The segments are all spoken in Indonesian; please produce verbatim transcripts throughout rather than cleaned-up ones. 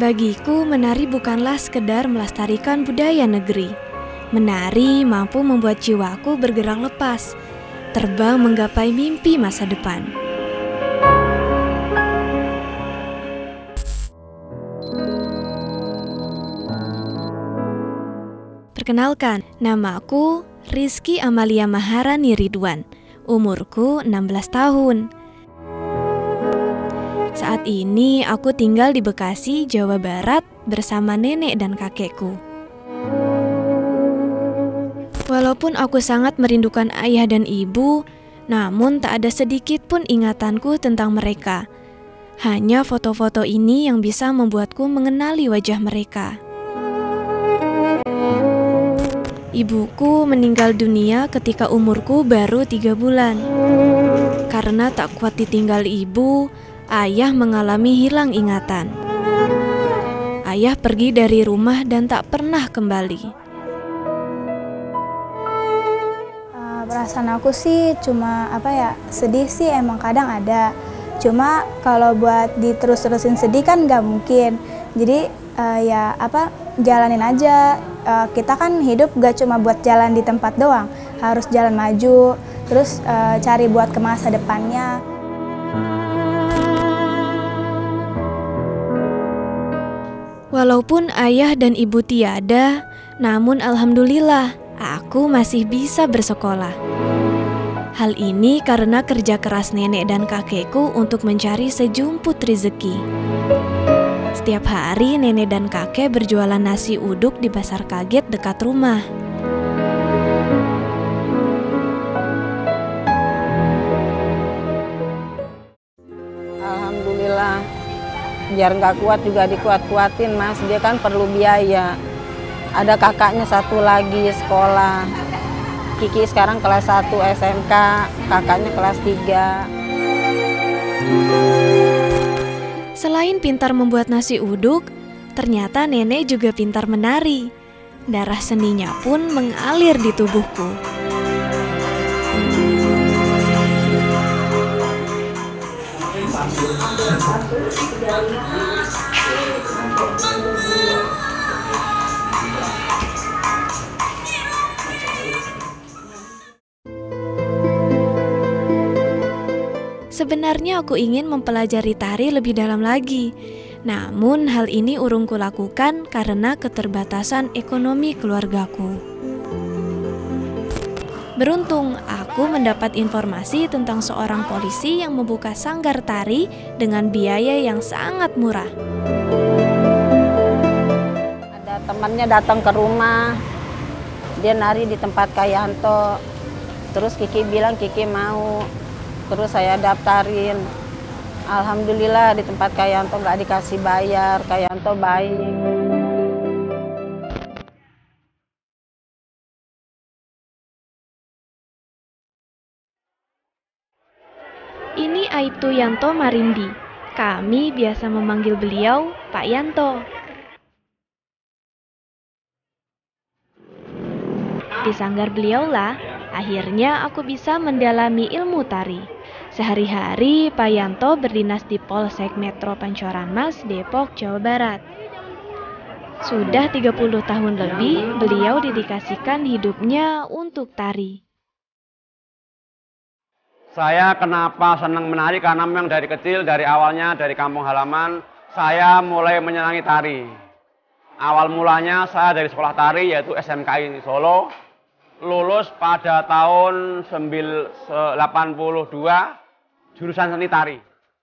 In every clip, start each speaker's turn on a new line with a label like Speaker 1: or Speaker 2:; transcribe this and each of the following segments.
Speaker 1: Bagiku, menari bukanlah sekedar melestarikan budaya negeri. Menari mampu membuat jiwaku bergerak lepas, terbang menggapai mimpi masa depan. Perkenalkan, namaku Rizky Amalia Maharani Ridwan. Umurku enam belas tahun. Saat ini aku tinggal di Bekasi, Jawa Barat bersama nenek dan kakekku. Walaupun aku sangat merindukan ayah dan ibu, namun tak ada sedikit pun ingatanku tentang mereka. Hanya foto-foto ini yang bisa membuatku mengenali wajah mereka. Ibuku meninggal dunia ketika umurku baru tiga bulan. Karena tak kuat ditinggal ibu, ayah mengalami hilang ingatan. Ayah pergi dari rumah dan tak pernah kembali.
Speaker 2: Uh, perasaan aku sih cuma apa ya, sedih sih emang kadang ada. Cuma kalau buat diterus-terusin sedih kan nggak mungkin. Jadi uh, ya apa, jalanin aja. Uh, kita kan hidup gak cuma buat jalan di tempat doang, harus jalan maju, terus uh, cari buat ke masa depannya.
Speaker 1: Walaupun ayah dan ibu tiada, namun alhamdulillah aku masih bisa bersekolah. Hal ini karena kerja keras nenek dan kakekku untuk mencari sejumput rezeki. Setiap hari nenek dan kakek berjualan nasi uduk di pasar kaget dekat rumah.
Speaker 3: Alhamdulillah, biar nggak kuat juga dikuat-kuatin mas, dia kan perlu biaya. Ada kakaknya satu lagi sekolah, Kiki sekarang kelas satu S M K, kakaknya kelas tiga.
Speaker 1: Selain pintar membuat nasi uduk, ternyata nenek juga pintar menari. Darah seninya pun mengalir di tubuhku. Sebenarnya aku ingin mempelajari tari lebih dalam lagi. Namun hal ini urung kulakukan karena keterbatasan ekonomi keluargaku. Beruntung, aku mendapat informasi tentang seorang polisi yang membuka sanggar tari dengan biaya yang sangat murah.
Speaker 3: Ada temannya datang ke rumah, dia nari di tempat Kak Yanto. Terus Kiki bilang Kiki mau, terus saya daftarin. Alhamdulillah di tempat Kak Yanto nggak dikasih bayar, Kak Yanto baik.
Speaker 1: Ini Aibtu Yanto Marindi. Kami biasa memanggil beliau Pak Yanto. Di sanggar beliaulah, akhirnya aku bisa mendalami ilmu tari. Sehari-hari Pak Yanto berdinas di Polsek Metro Pancoran Mas, Depok, Jawa Barat. Sudah tiga puluh tahun lebih beliau dedikasikan hidupnya untuk tari.
Speaker 4: Saya kenapa senang menari karena memang dari kecil, dari awalnya, dari kampung halaman, saya mulai menyenangi tari. Awal mulanya saya dari sekolah tari yaitu S M K I Solo, lulus pada tahun delapan puluh dua, jurusan seni tari.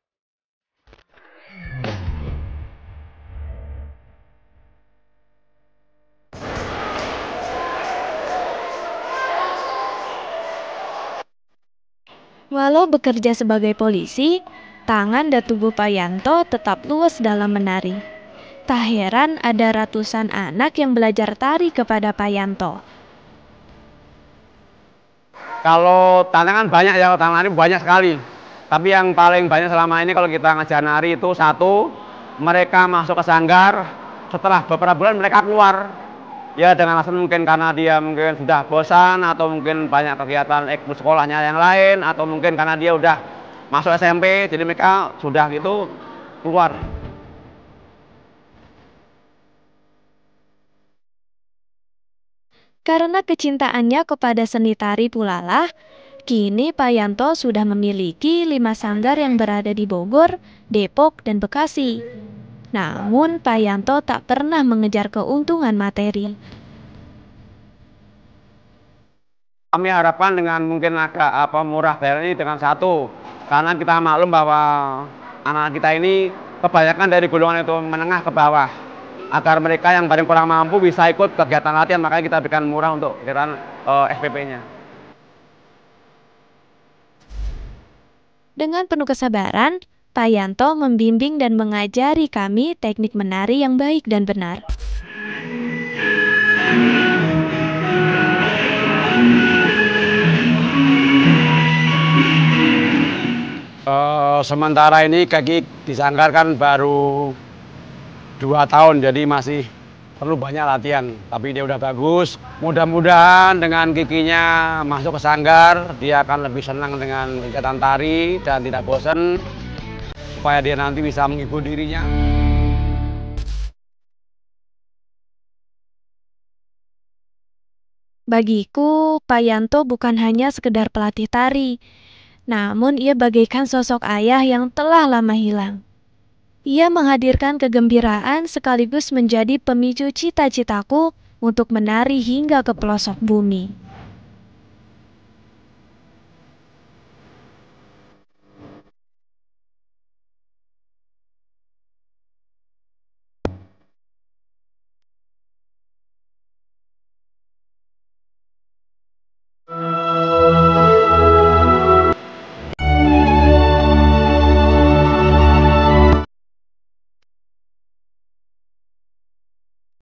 Speaker 1: Walau bekerja sebagai polisi, tangan dan tubuh Pak Yanto tetap luas dalam menari. Tak heran ada ratusan anak yang belajar tari kepada Pak Yanto.
Speaker 4: Kalau tantangan banyak ya, tantangan banyak sekali. Tapi yang paling banyak selama ini kalau kita ngajar nari itu satu, mereka masuk ke sanggar, setelah beberapa bulan mereka keluar. Ya dengan alasan mungkin karena dia mungkin sudah bosan, atau mungkin banyak kegiatan ekskul sekolahnya yang lain, atau mungkin karena dia udah masuk S M P, jadi mereka sudah gitu keluar.
Speaker 1: Karena kecintaannya kepada seni tari pula lah, kini Pak Yanto sudah memiliki lima sanggar yang berada di Bogor, Depok, dan Bekasi. Namun Pak Yanto tak pernah mengejar keuntungan materi.
Speaker 4: Kami harapkan dengan mungkin agak apa murah bayar ini dengan satu, karena kita maklum bahwa anak kita ini kebanyakan dari golongan itu menengah ke bawah, agar mereka yang paling kurang mampu bisa ikut kegiatan latihan, makanya kita berikan murah untuk kegiatan uh, S P P-nya.
Speaker 1: Dengan penuh kesabaran, Pak Yanto membimbing dan mengajari kami teknik menari yang baik dan benar.
Speaker 4: Uh, sementara ini kaki disanggarkan baru dua tahun, jadi masih perlu banyak latihan. Tapi dia udah bagus. Mudah-mudahan dengan kikinya masuk ke sanggar, dia akan lebih senang dengan kegiatan tari dan tidak bosan, supaya dia nanti bisa menghibur dirinya.
Speaker 1: Bagiku, Pak Yanto bukan hanya sekedar pelatih tari, namun ia bagaikan sosok ayah yang telah lama hilang. Ia menghadirkan kegembiraan sekaligus menjadi pemicu cita-citaku untuk menari hingga ke pelosok bumi.